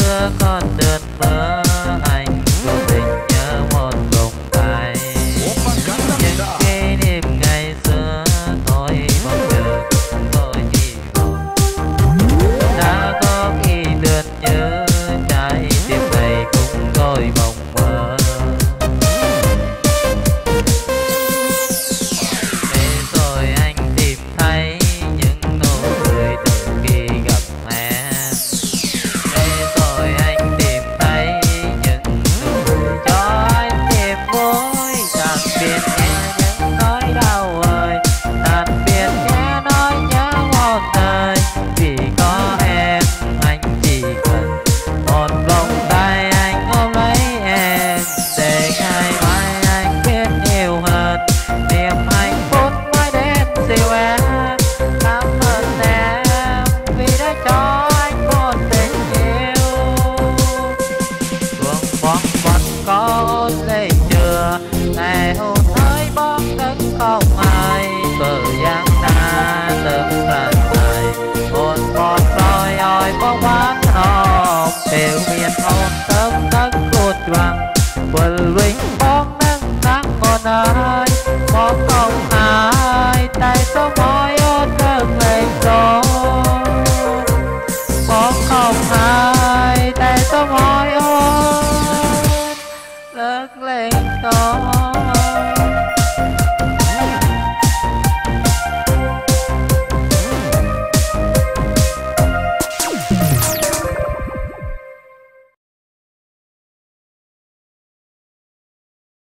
xưa con đượt mơ anh vô tình nhớ một vùng tay. Những kỷ niệm ngày xưa thôi mong chờ tôi chỉ mong đã có khi lượt nhớ trái tim này cũng tôi mong mơ. Để rồi anh tìm thấy những nụ cười từ khi gặp em. Để rồi anh tìm thấy những nụ cười cho anh niềm vui. Tạm biệt nghe những nỗi đau ơi, tạm biệt nghe nỗi nhớ một đời. Vì có em anh chỉ cần một vòng tay anh ôm lấy em, để ngày mai anh biết yêu hơn. Niềm hạnh phúc mới đến dịu em. Cảm ơn em vì đã cho anh một tình yêu. Đường bóng vẫn có ôn lệ chưa, ngày hôn hơi bóng cứng không ai. Bờ giang ta từng lần này hôn một đôi ôi bóng mắt hồng. Đều miền hôn tấm tấc cột choàng quần vinh bóng nắng nắng một ai.